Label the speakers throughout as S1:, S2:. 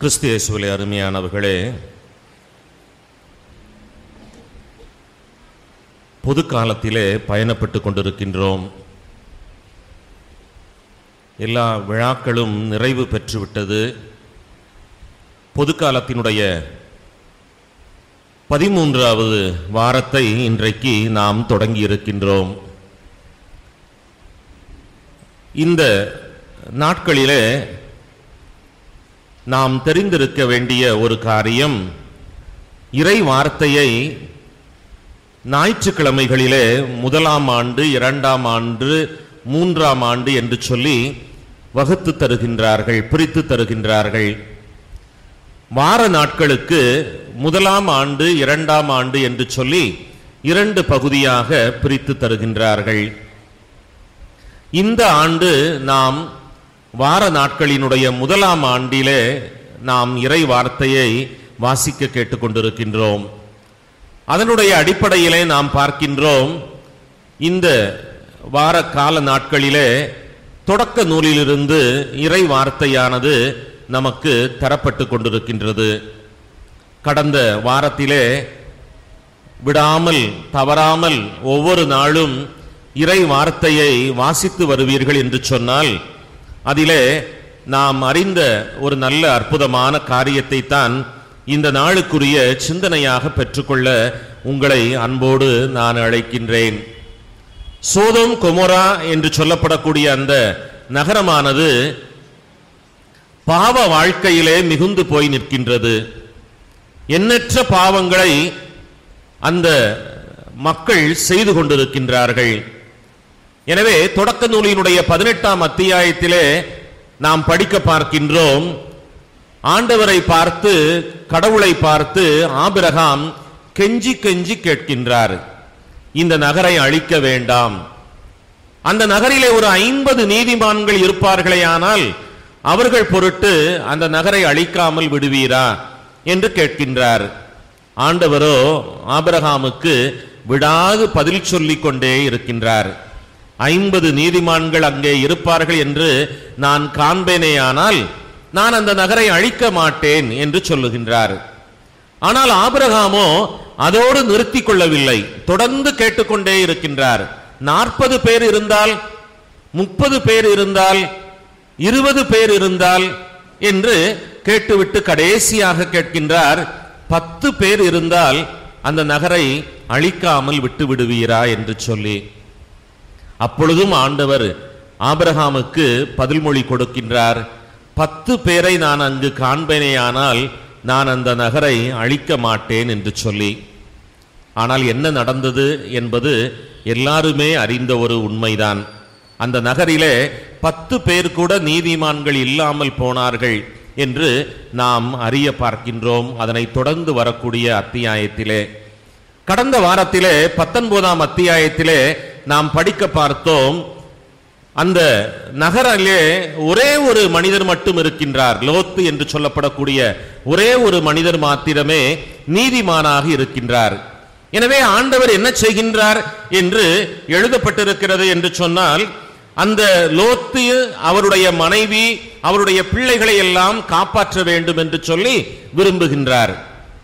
S1: கிறிஸ்து இயேசுவிலே அருமையானவர்களே, பொது காலத்திலே பயணப்பட்டு கொண்டிருக்கின்றோம். எல்லா விழாக்களும் நிறைவு பெற்றுவிட்டது. பொது காலத்தினுடைய 13வது வாரத்தை இன்றைக்கு நாம் தொடங்கி இருக்கின்றோம். இந்த நாட்களிலே நாம் தெரிந்திருக்க வேண்டிய ஒரு காரியம், இறை வார்த்தையை ஞாயிற்றுக்கிழமைகளிலே 1ஆம் ஆண்டு, 2ஆம் ஆண்டு, 3ஆம் ஆண்டு என்று சொல்லி வகுத்து தருகின்றார்கள், பிரித்து தருகின்றார்கள். வார நாட்களுக்கு 1ஆம் ஆண்டு, 2ஆம் ஆண்டு என்று சொல்லி 2 பகுதியாக பிரித்து தருகின்றார்கள். இந்த ஆண்டு நாம் வார நாட்களினுடைய 1ஆம் ஆண்டிலே நாம் இறை வார்த்தையை வாசிக்க கேட்டுக்கொண்டிருக்கின்றோம். அதனுடைய அடிப்படையிலே நாம் பார்க்கின்றோம், இந்த வார கால நாட்களிலே தொடக்க நூலிலிருந்து இறை வார்த்தையானது நமக்கு தரப்பட்டு கொண்டிருக்கின்றது. கடந்த வாரத்திலே விடாமல் தவறாமல் ஒவ்வொரு நாளும் இறை வார்த்தையை வாசித்து வருவீர்கள் என்று சொன்னால், அதிலே நாம் அறிந்த ஒரு நல்ல அற்புதமான காரியத்தை தான் இந்த நாளுக்குரிய சிந்தனையாக பெற்றுக்கொள்ள உங்களை அன்போடு நான் அழைக்கின்றேன். சோதோம் கொமோரா என்று சொல்லப்படக்கூடிய அந்த நகரமானது பாவ வாழ்க்கையிலே மிகுந்து போய் நிற்கின்றது. எண்ணற்ற பாவங்களை அந்த மக்கள் செய்து கொண்டிருக்கின்றார்கள். எனவே தொடக்க நூலினுடைய 18ஆம் அத்தியாயத்திலே நாம் படிக்க பார்க்கின்றோம், ஆண்டவரை பார்த்து, கடவுளை பார்த்து ஆபிரகாம் கெஞ்சி கெஞ்சி கேட்கின்றார், இந்த நகரை அழிக்க வேண்டாம். அந்த நகரிலே ஒரு 50 நீதிமான்கள் இருப்பார்களேயானால் அவர்கள் பொருட்டு அந்த நகரை அழிக்காமல் விடுவீரா என்று கேட்கின்றார். ஆண்டவரோ ஆபிரகாமுக்கு விடாது பதில் சொல்லிக் கொண்டே இருக்கின்றார். 50 நீதிமான்கள் அங்கே இருப்பார்கள் என்று நான் காண்பேனேயானால் நான் அந்த நகரை அழிக்க மாட்டேன் என்று சொல்லுகின்றார். ஆனால் ஆபிரகாமோ அதோடு நிறுத்திக் கொள்ளவில்லை, தொடர்ந்து கேட்டுக்கொண்டே இருக்கின்றார். 40 பேர் இருந்தால், 30 பேர் இருந்தால், 20 பேர் இருந்தால் என்று கேட்டுவிட்டு கடைசியாக கேட்கின்றார், 10 பேர் இருந்தால் அந்த நகரை அழிக்காமல் விட்டு விடுவீரா என்று சொல்லி. அப்பொழுதும் ஆண்டவர் ஆபிரகாமுக்கு பதில் மொழி கொடுக்கின்றார், 10 பேரை நான் அங்கு காண்பேனேயானால் நான் அந்த நகரை அழிக்க மாட்டேன் என்று சொல்லி. ஆனால் என்ன நடந்தது என்பது எல்லாருமே அறிந்த ஒரு உண்மைதான். அந்த நகரிலே 10 பேர் கூட நீதிமான்கள் இல்லாமல் போனார்கள் என்று நாம் அறிய பார்க்கின்றோம். அதனை தொடர்ந்து வரக்கூடிய அத்தியாயத்திலே, கடந்த வாரத்திலே 19ஆம் அத்தியாயத்திலே நாம் படிக்க பார்த்தோம், அந்த நகரிலே ஒரே ஒரு மனிதர் மட்டும் இருக்கின்றார். லோத்து என்று சொல்லப்படக்கூடிய ஒரே ஒரு மனிதர் மாத்திரமே நீதிமானாக இருக்கின்றார். எனவே ஆண்டவர் என்ன செய்கின்றார் என்று எழுதப்பட்டிருக்கிறது என்று சொன்னால், அந்த லோத்து அவருடைய மனைவி, அவருடைய பிள்ளைகளை எல்லாம் காப்பாற்ற வேண்டும் என்று சொல்லி விரும்புகின்றார்.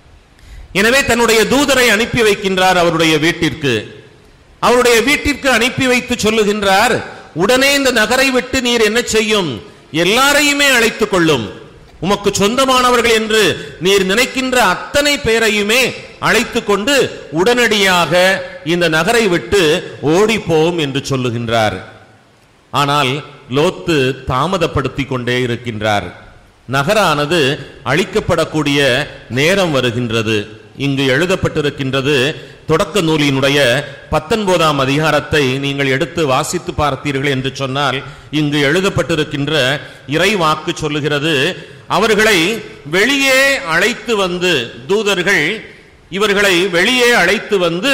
S1: எனவே தன்னுடைய தூதரை அனுப்பி வைக்கின்றார் அவருடைய வீட்டிற்கு. அவருடைய வீட்டிற்கு அனுப்பி வைத்து சொல்லுகின்றார், உடனே இந்த நகரை விட்டு நீர் என்ன செய்யும், எல்லாரையுமே அழைத்துக் கொள்ளும், உமக்கு சொந்தமானவர்கள் என்று நீர் நினைக்கின்ற அத்தனை பேரையுமே அழைத்து கொண்டு உடனடியாக இந்த நகரை விட்டு ஓடிப்போம் என்று சொல்லுகின்றார். ஆனால் லோத்து தாமதப்படுத்தி கொண்டே இருக்கின்றார். நகரானது அழிக்கப்படக்கூடிய நேரம் வருகின்றது. இங்கு எழுதப்பட்டிருக்கின்றது, தொடக்க நூலினுடைய 19ஆம் அதிகாரத்தை நீங்கள் எடுத்து வாசித்து பார்த்தீர்கள் என்று சொன்னால், இங்கு எழுதப்பட்டிருக்கின்ற இறை வாக்கு சொல்லுகிறது, அவர்களை வெளியே அழைத்து வந்து, தூதர்கள் இவர்களை வெளியே அழைத்து வந்து,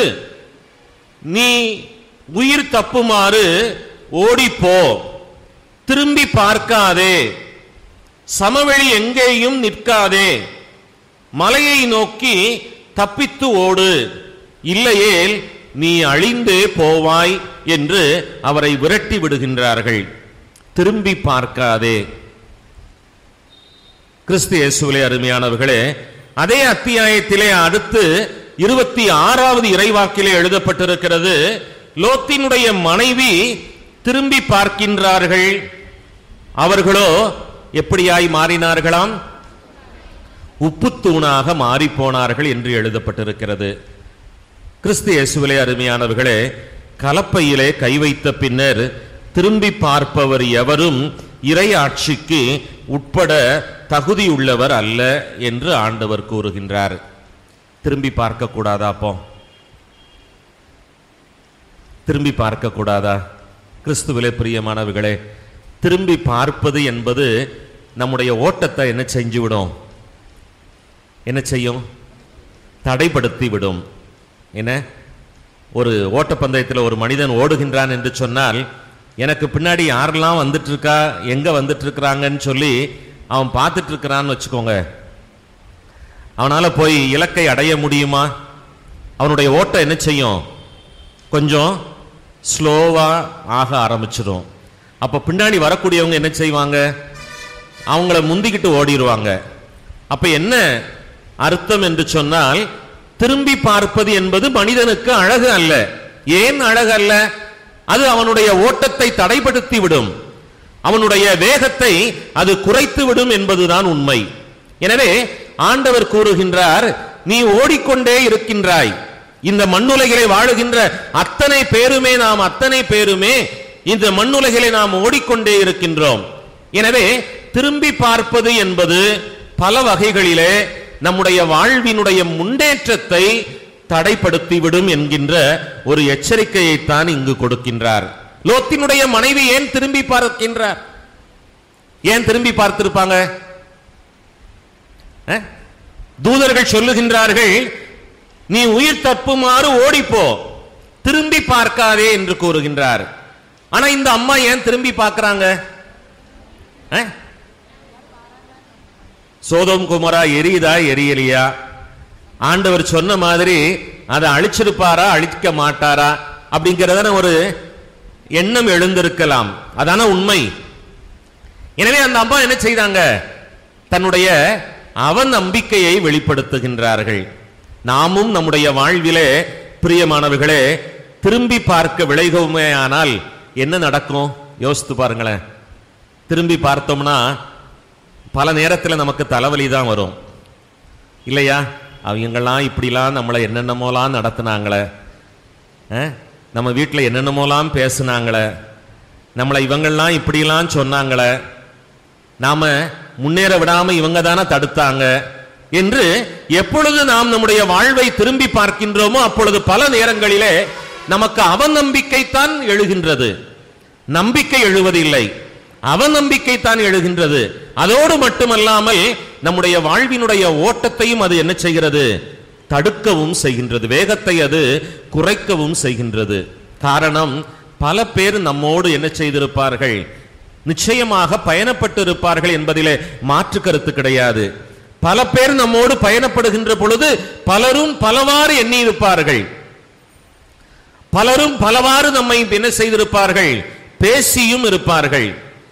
S1: நீ உயிர் தப்புமாறு ஓடிப்போ, திரும்பி பார்க்காதே, சமவெளி எங்கேயும் நிற்காதே, மலையை நோக்கி தப்பித்து ஓடு, இல்லையேல் நீ அழிந்தே போவாய் என்று அவரை விரட்டி விடுகின்றார்கள். திரும்பி பார்க்காதே. கிறிஸ்து இயேசுவிலே அருமையானவர்களே, அதே அத்தியாயத்திலே அடுத்து 26வது இறைவாக்கிலே எழுதப்பட்டிருக்கிறது, லோத்தினுடைய மனைவி திரும்பி பார்க்கின்றார்கள். அவர்களோ எப்படியாய் மாறினார்களாம்? உப்புத்தூணாக மாறி போனார்கள் என்று எழுதப்பட்டிருக்கிறது. கிறிஸ்து இயேசுவிலே அருமையானவர்களே, கலப்பையிலே கை வைத்த பின்னர் திரும்பி பார்ப்பவர் எவரும் இறை ஆட்சிக்கு உட்பட தகுதியுள்ளவர் அல்ல என்று ஆண்டவர் கூறுகின்றார். திரும்பி பார்க்க கூடாதா? அப்போ திரும்பி பார்க்க கூடாதா? கிறிஸ்துவிலே பிரியமானவர்களே, திரும்பி பார்ப்பது என்பது நம்முடைய ஓட்டத்தை என்ன செஞ்சுவிடும்? என்ன செய்யும்? தடைப்படுத்தி விடும். என்ன, ஒரு ஓட்டப்பந்தயத்தில் ஒரு மனிதன் ஓடுகின்றான் என்று சொன்னால், எனக்கு பின்னாடி யாரெல்லாம் வந்துட்டு இருக்கா, எங்க வந்துட்டு இருக்கிறாங்கன்னு சொல்லி அவன் பார்த்துட்டு இருக்கிறான்னு வச்சுக்கோங்க, அவனால போய் இலக்கை அடைய முடியுமா? அவனுடைய ஓட்டம் என்ன செய்யும்? கொஞ்சம் ஸ்லோவா ஆக ஆரம்பிச்சிடும். அப்ப பின்னாடி வரக்கூடியவங்க என்ன செய்வாங்க? அவங்கள முந்திக்கிட்டு ஓடிடுவாங்க. அப்ப என்ன அர்த்தம் என்று சொன்னால், திரும்பி பார்ப்பது என்பது மனிதனுக்கு அழகு அல்ல. ஏன் அழகு அல்ல? அது அவனுடைய ஓட்டத்தை தடைப்படுத்தி விடும், அவனுடைய வேகத்தை அது குறைத்து விடும் என்பதுதான் உண்மை. எனவே ஆண்டவர் கூறுகின்றார், நீ ஓடிக்கொண்டே இருக்கின்றாய். இந்த மண்ணுலகிலே வாழுகின்ற அத்தனை பேருமே, நாம் அத்தனை பேருமே இந்த மண்ணுலகிலே நாம் ஓடிக்கொண்டே இருக்கின்றோம். எனவே திரும்பி பார்ப்பது என்பது பல வகைகளிலே நம்முடைய வாழ்வினுடைய முன்னேற்றத்தை தடைப்படுத்திவிடும் என்கின்ற ஒரு எச்சரிக்கையைத்தான் இங்கு கொடுக்கின்றார். லோத்தினுடைய மனைவி ஏன் திரும்பி பார்க்கின்றார்? ஏன் திரும்பி பார்த்திருப்பாங்க? தூதர்கள் சொல்லுகின்றார்கள், நீ உயிர் தப்புமாறு ஓடிப்போ, திரும்பி பார்க்காதே என்று கூறுகின்றார். ஆனா இந்த அம்மா ஏன் திரும்பி பார்க்கிறாங்க? சோதோம் குமரா எரியுதா எரியலையா? ஆண்டவர் சொன்ன மாதிரி அதை அழிச்சிருப்பாரா அழிக்க மாட்டாரா அப்படிங்கிறதான ஒரு எண்ணம் எழுந்திருக்கலாம். அதான உண்மை. எனவே அந்த அம்மா என்ன செய்தாங்க? தன்னுடைய அவன் நம்பிக்கையை வெளிப்படுத்துகின்றார்கள். நாமும் நம்முடைய வாழ்விலே பிரியமானவர்களே திரும்பி பார்க்க விளைகவுமே ஆனால் என்ன நடக்கும்? யோசித்து பாருங்களேன். திரும்பி பார்த்தோம்னா பல நேரத்தில் நமக்கு தலைவலி தான் வரும், இல்லையா? அவங்கெல்லாம் இப்படிலாம் நம்மளை என்னென்னமோலாம் நடத்தினாங்களே, நம்ம வீட்டில் என்னென்னமோலாம் பேசுனாங்களே, நம்மளை இவங்கெல்லாம் இப்படிலாம் சொன்னாங்களே, நாம முன்னேற விடாம இவங்க தானே தடுத்தாங்க என்று எப்பொழுது நாம் நம்முடைய வாழ்வை திரும்பி பார்க்கின்றோமோ அப்பொழுது பல நேரங்களிலே நமக்கு அவநம்பிக்கைத்தான் எழுகின்றது, நம்பிக்கை எழுவதில்லை, அவநம்பிக்கைத்தான் எழுகின்றது. அதோடு மட்டுமல்லாமல் நம்முடைய வாழ்வினுடைய ஓட்டத்தையும் அது என்ன செய்கிறது? தடுக்கவும் செய்கின்றது, வேகத்தை அது குறைக்கவும் செய்கின்றது. காரணம், பல பேர் நம்மோடு என்ன செய்திருப்பார்கள்? நிச்சயமாக பயணப்பட்டு இருப்பார்கள் என்பதிலே மாற்று கருத்து கிடையாது. பல பேர் நம்மோடு பயணப்படுகின்ற பொழுது பலரும் பலவாறு எண்ணி இருப்பார்கள், பலரும் பலவாறு நம்மை என்ன செய்திருப்பார்கள்? பேசியும் இருப்பார்கள்.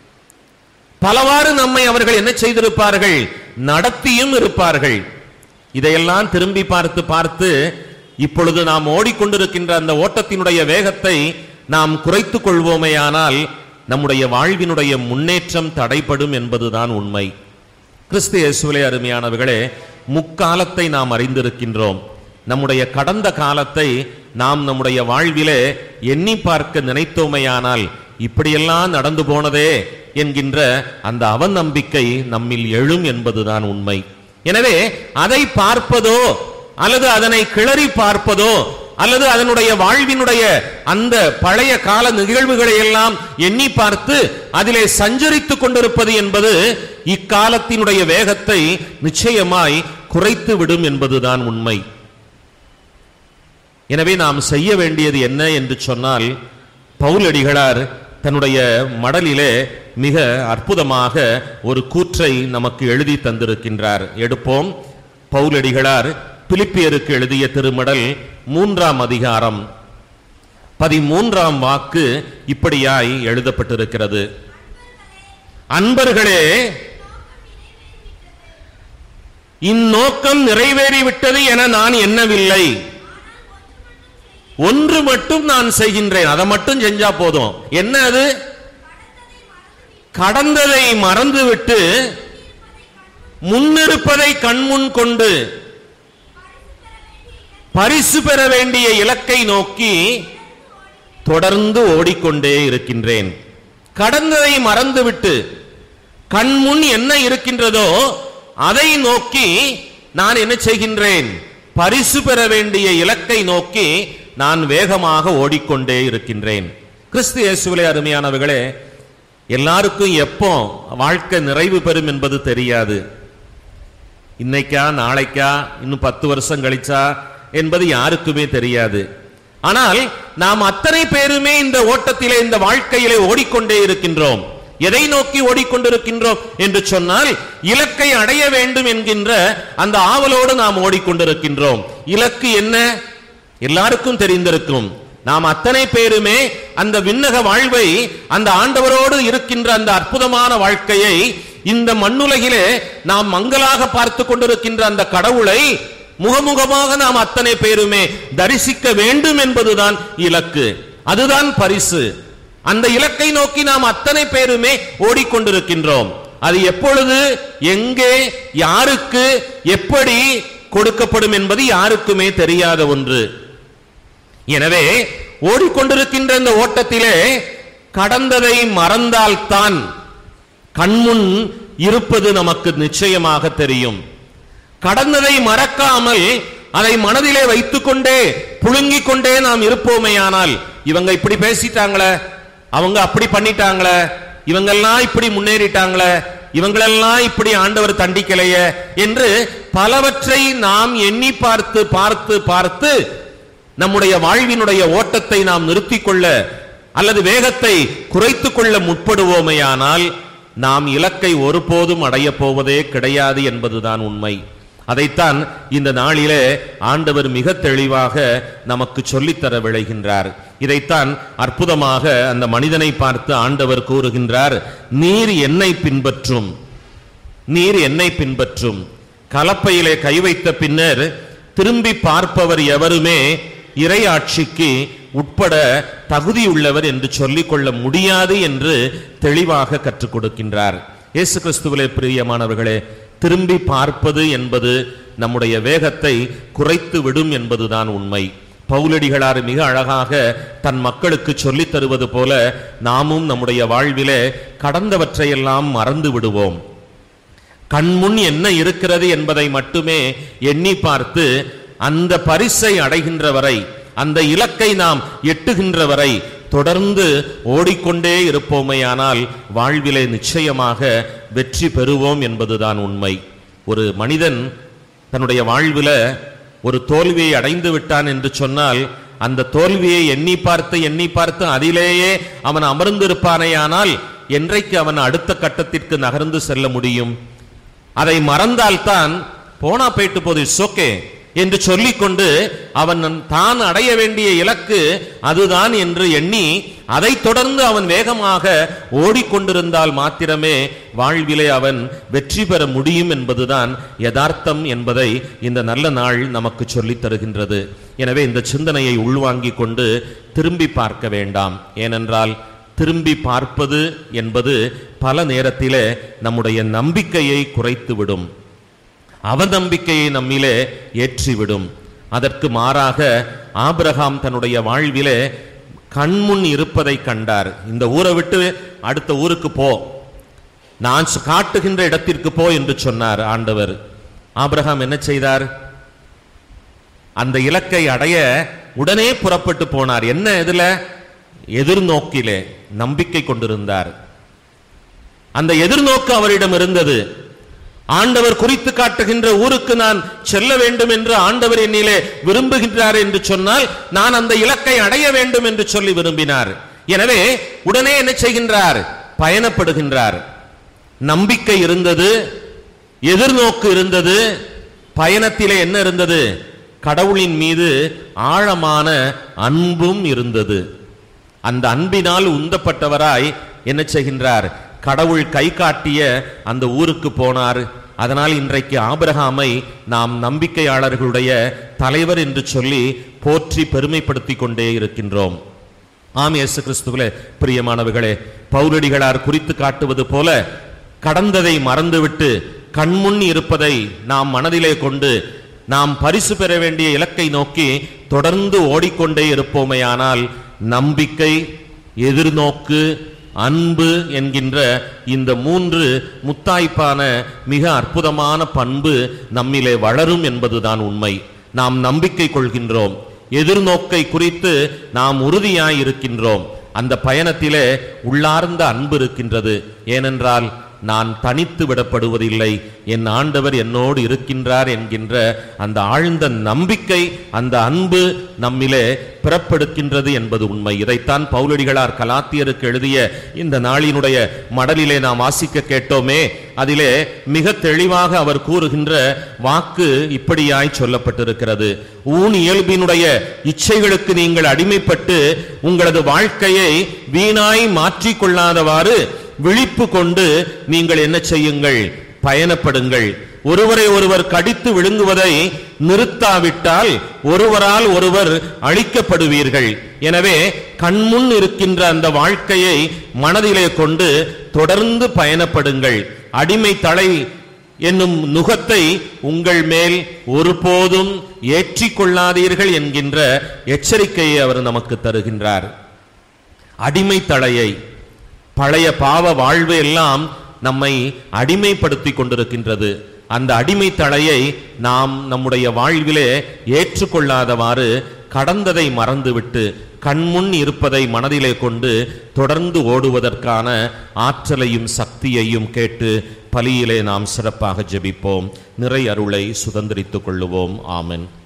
S1: பலவாறு நம்மை அவர்கள் என்ன செய்திருப்பார்கள்? நடத்தியும் இருப்பார்கள். இதையெல்லாம் திரும்பி பார்த்து பார்த்து இப்பொழுது நாம் ஓடிக்கொண்டிருக்கின்ற அந்த ஓட்டத்தினுடைய வேகத்தை நாம் குறைத்துக் கொள்வோமேயானால் நம்முடைய வாழ்வினுடைய முன்னேற்றம் தடைபடும் என்பதுதான் உண்மை. கிறிஸ்து இயேசுவிலே அருமையானவர்களே, முக்காலத்தை நாம் அறிந்திருக்கின்றோம். நம்முடைய கடந்த காலத்தை நாம் நம்முடைய வாழ்விலே எண்ணி பார்க்க நினைத்தோமையானால் இப்படியெல்லாம் நடந்து போனதே என்கின்ற அந்த அவநம்பிக்கை நம்மில் எழும் என்பதுதான் உண்மை. எனவே அதை பார்ப்பதோ அல்லது அதனை கிளறி பார்ப்பதோ அல்லது அதனுடைய வாழ்வினுடைய அந்த பழைய கால நிகழ்வுகளை எல்லாம் எண்ணி பார்த்து அதிலே சஞ்சரித்துக் கொண்டிருப்பது என்பது இக்காலத்தினுடைய வேகத்தை நிச்சயமாய் குறைத்து விடும் என்பதுதான் உண்மை. எனவே நாம் செய்ய வேண்டியது என்ன என்று சொன்னால், பவுலடிகளார் தன்னுடைய மடலிலே மிக அற்புதமாக ஒரு கூற்றை நமக்கு எழுதி தந்திருக்கின்றார். எடுப்போம். பவுலடிகளார் பிலிப்பியருக்கு எழுதிய திருமடல் 3ஆம் அதிகாரம் 13ஆம் வாக்கு இப்படியாய் எழுதப்பட்டிருக்கிறது. அன்பர்களே, இந்நோக்கம் நிறைவேறிவிட்டது என நான் எண்ணவில்லை. ஒன்று மட்டும் நான் செய்கின்றேன். அதை மட்டும் செஞ்சா போதும். என்ன அது? கடந்ததை மறந்துவிட்டு முன்னிருப்பதை கண்முன் கொண்டு பரிசு பெற வேண்டிய இலக்கை நோக்கி தொடர்ந்து ஓடிக்கொண்டே இருக்கின்றேன். கடந்ததை மறந்துவிட்டு கண்முன் என்ன இருக்கின்றதோ அதை நோக்கி நான் என்ன செய்கின்றேன்? பரிசு பெற வேண்டிய இலக்கை நோக்கி நான் வேகமாக ஓடிக்கொண்டே இருக்கின்றேன். கிறிஸ்து இயேசுவிலே அருமையானவர்களே, எல்லாருக்கும் எப்போ வாழ்க்கை நிறைவு பெறும் என்பது தெரியாது. இன்னைக்கா நாளைக்கா இன்னும் 10 வருஷம் கழிச்சா என்பது யாருக்குமே தெரியாது. ஆனால் நாம் அத்தனை பேருமே இந்த ஓட்டத்திலே, இந்த வாழ்க்கையிலே ஓடிக்கொண்டே இருக்கின்றோம். எதை நோக்கி ஓடிக்கொண்டிருக்கின்றோம் என்று சொன்னால், இலக்கை அடைய வேண்டும் என்கின்ற அந்த ஆவலோடு நாம் ஓடிக்கொண்டிருக்கின்றோம். இலக்கு என்ன? எல்லாருக்கும் தெரிந்திருக்கும். நாம் அத்தனை பேருமே அந்த விண்ணக வாழ்வை, அந்த ஆண்டவரோடு இருக்கின்ற அந்த அற்புதமான வாழ்க்கையை, இந்த மண்ணுலகிலே நாம் மங்களாக பார்த்து கொண்டிருக்கின்ற அந்த கடவுளை முகமுகமாக நாம் அத்தனை பேருமே தரிசிக்க வேண்டும் என்பதுதான் இலக்கு. அதுதான் பரிசு. அந்த இலக்கை நோக்கி நாம் அத்தனை பேருமே ஓடிக்கொண்டிருக்கின்றோம். அது எப்பொழுது, எங்கே, யாருக்கு, எப்படி கொடுக்கப்படும் என்பது யாருக்குமே தெரியாத ஒன்று. எனவே ஓடிக்கொண்டிருக்கின்ற இந்த ஓட்டத்திலே கடந்ததை மறந்தால்தான் கண்முன் இருப்பது நமக்கு நிச்சயமாக தெரியும். கடந்ததை மறக்காமல் அதை மனதிலே வைத்துக் கொண்டே புழுங்கிக் கொண்டே நாம் இருப்போமேயானால், இவங்க இப்படி பேசிட்டாங்களே, அவங்க அப்படி பண்ணிட்டாங்களே, இவங்கெல்லாம் இப்படி முன்னேறிட்டாங்களே, இவங்களெல்லாம் இப்படி ஆண்டவர் தண்டிக்கலையே என்று பலவற்றை நாம் எண்ணி பார்த்து பார்த்து பார்த்து நம்முடைய வாழ்வினுடைய ஓட்டத்தை நாம் நிறுத்திக் கொள்ள அல்லது வேகத்தை குறைத்துக் கொள்ள முற்படுவோமையானால் நாம் இலக்கை ஒருபோதும் அடைய போவதே கிடையாது என்பதுதான் உண்மை. அதைத்தான் இந்த நாளிலே ஆண்டவர் மிக தெளிவாக நமக்கு சொல்லித்தர விளைகின்றார். இதைத்தான் அற்புதமாக அந்த மனிதனை பார்த்து ஆண்டவர் கூறுகின்றார், நீர் என்னை பின்பற்றும், நீர் என்னை பின்பற்றும். கலப்பையிலே கை வைத்த பின்னர் திரும்பி பார்ப்பவர் எவருமே இறையாட்சிக்கு உட்பட தகுதியுள்ளவர் என்று சொல்லிக் கொள்ள முடியாது என்று தெளிவாக கற்றுக் கொடுக்கின்றார். இயேசு கிறிஸ்துவிலே பிரியமானவர்களே, திரும்பி பார்ப்பது என்பது நம்முடைய வேகத்தை குறைத்து விடும் என்பதுதான் உண்மை. பவுலடிகளார் மிக அழகாக தன் மக்களுக்கு சொல்லித் தருவது போல நாமும் நம்முடைய வாழ்விலே கடந்தவற்றையெல்லாம் மறந்து விடுவோம். கண்முன் என்ன இருக்கிறது என்பதை மட்டுமே எண்ணி பார்த்து அந்த பரிசை அடைகின்ற வரை, அந்த இலக்கை நாம் எட்டுகின்ற வரை தொடர்ந்து ஓடிக்கொண்டே இருப்போமேயானால் வாழ்விலே நிச்சயமாக வெற்றி பெறுவோம் என்பதுதான் உண்மை. ஒரு மனிதன் தன்னுடைய வாழ்வில ஒரு தோல்வியை அடைந்து விட்டான் என்று சொன்னால், அந்த தோல்வியை எண்ணி பார்த்து அதிலேயே அவன் அமர்ந்திருப்பானேயானால் என்றைக்கு அவன் அடுத்த கட்டத்திற்கு நகர்ந்து செல்ல முடியும்? அதை மறந்தால்தான் போனா போயிட்டு போது, இட்ஸ் ஓகே என்று சொல்லிக்கொண்டு அவன் தான் அடைய வேண்டிய இலக்கு அதுதான் என்று எண்ணி அதை தொடர்ந்து அவன் வேகமாக ஓடிக்கொண்டிருந்தால் மாத்திரமே வாழ்விலே அவன் வெற்றி பெற முடியும் என்பதுதான் யதார்த்தம் என்பதை இந்த நல்ல நாள் நமக்கு சொல்லித் தருகின்றது. எனவே இந்த சிந்தனையை உள்வாங்கிக் கொண்டு திரும்பி பார்க்க வேண்டாம். ஏனென்றால் திரும்பி பார்ப்பது என்பது பல நேரத்திலே நம்முடைய நம்பிக்கையை குறைத்துவிடும், அவநம்பிக்கையை நம்மிலே ஏற்றிவிடும். அதற்கு மாறாக ஆபிரகாம் தன்னுடைய வாழ்விலே கண்முன் இருப்பதை கண்டார். இந்த ஊரை விட்டு அடுத்த ஊருக்கு போ, நான் காட்டுகின்ற இடத்திற்கு போ என்று சொன்னார் ஆண்டவர். ஆபிரகாம் என்ன செய்தார்? அந்த இலக்கை அடைய உடனே புறப்பட்டு போனார். என்ன? எதுல? எதிர்நோக்கிலே நம்பிக்கை கொண்டிருந்தார். அந்த எதிர்நோக்கு அவரிடம் இருந்தது. ஆண்டவர் குறித்து காட்டுகின்ற ஊருக்கு நான் செல்ல வேண்டும் என்று ஆண்டவர் என்னிலே விரும்புகின்றார் என்று சொன்னால் நான் அந்த இலக்கை அடைய வேண்டும் என்று சொல்லி விரும்பினார். எனவே உடனே என்ன செய்கின்றார்? பயணப்படுகின்றார். நம்பிக்கை இருந்தது, எதிர்நோக்கு இருந்தது, பயணத்திலே என்ன இருந்தது? கடவுளின் மீது ஆழமான அன்பும் இருந்தது. அந்த அன்பினால் உந்தப்பட்டவராய் என்ன செய்கின்றார்? கடவுள் கை காட்டிய அந்த ஊருக்கு போனார். அதனால் இன்றைக்கு ஆபிரகாமை நாம் நம்பிக்கையாளர்களுடைய தலைவர் என்று சொல்லி போற்றி பெருமைப்படுத்தி கொண்டே இருக்கின்றோம். ஆம், இயேசு கிறிஸ்துவிலே பிரியமானவர்களே, பவுலடிகளார் குறித்து காட்டுவது போல கடந்ததை மறந்துவிட்டு கண்முன் இருப்பதை நாம் மனதிலே கொண்டு நாம் பரிசு பெற வேண்டிய இலக்கை நோக்கி தொடர்ந்து ஓடிக்கொண்டே இருப்போமேயானால் நம்பிக்கை, எதிர்நோக்கு, அன்பு என்கின்ற இந்த 3 முத்தாய்ப்பான மிக அற்புதமான பண்பு நம்மிலே வளரும் என்பதுதான் உண்மை. நாம் நம்பிக்கை கொள்கின்றோம், எதிர்நோக்கை குறித்து நாம் உறுதியாய் இருக்கின்றோம். அந்த பயணத்திலே உள்ளார்ந்த அன்பு இருக்கின்றது. ஏனென்றால் நான் தனித்து விடப்படுவதில்லை, என் ஆண்டவர் என்னோடு இருக்கின்றார் என்கின்ற அந்த ஆழ்ந்த நம்பிக்கை, அந்த அன்பு நம்மிலே பிறப்பெடுக்கின்றது என்பது உண்மை. இதைத்தான் பவுலடிகளார் கலாத்தியருக்கு எழுதிய இந்த நாளினுடைய மடலிலே நாம் வாசிக்க கேட்டோமே. அதிலே மிக தெளிவாக அவர் கூறுகின்ற வாக்கு இப்படியாய் சொல்லப்பட்டிருக்கிறது: ஊன் இயல்பினுடைய இச்சைகளுக்கு நீங்கள் அடிமைப்பட்டு உங்களது வாழ்க்கையை வீணாய் மாற்றிக்கொள்ளாதவாறு விழிப்பு கொண்டு நீங்கள் என்ன செய்யுங்கள்? பயணப்படுங்கள். ஒருவரை ஒருவர் கடித்து விழுங்குவதை நிறுத்தாவிட்டால் ஒருவரால் ஒருவர் அழிக்கப்படுவீர்கள். எனவே கண்முன் இருக்கின்ற அந்த வாழ்க்கையை மனதிலே கொண்டு தொடர்ந்து பயணப்படுங்கள். அடிமை தலை என்னும் நுகத்தை உங்கள் மேல் ஒருபோதும் ஏற்றிக்கொள்ளாதீர்கள் என்கின்ற எச்சரிக்கையை அவர் நமக்கு தருகின்றார். அடிமை தலையை, பழைய பாவ வாழ்வு எல்லாம் நம்மை அடிமைப்படுத்தி கொண்டிருக்கின்றது. அந்த அடிமை தலையை நாம் நம்முடைய வாழ்விலே ஏற்றுக்கொள்ளாதவாறு கடந்ததை மறந்துவிட்டு கண்முன் இருப்பதை மனதிலே கொண்டு தொடர்ந்து ஓடுவதற்கான ஆற்றலையும் சக்தியையும் கேட்டு பலியிலே நாம் சிறப்பாக ஜெபிப்போம். நிறை அருளை சுதந்திரித்துக் கொள்ளுவோம். ஆமென்.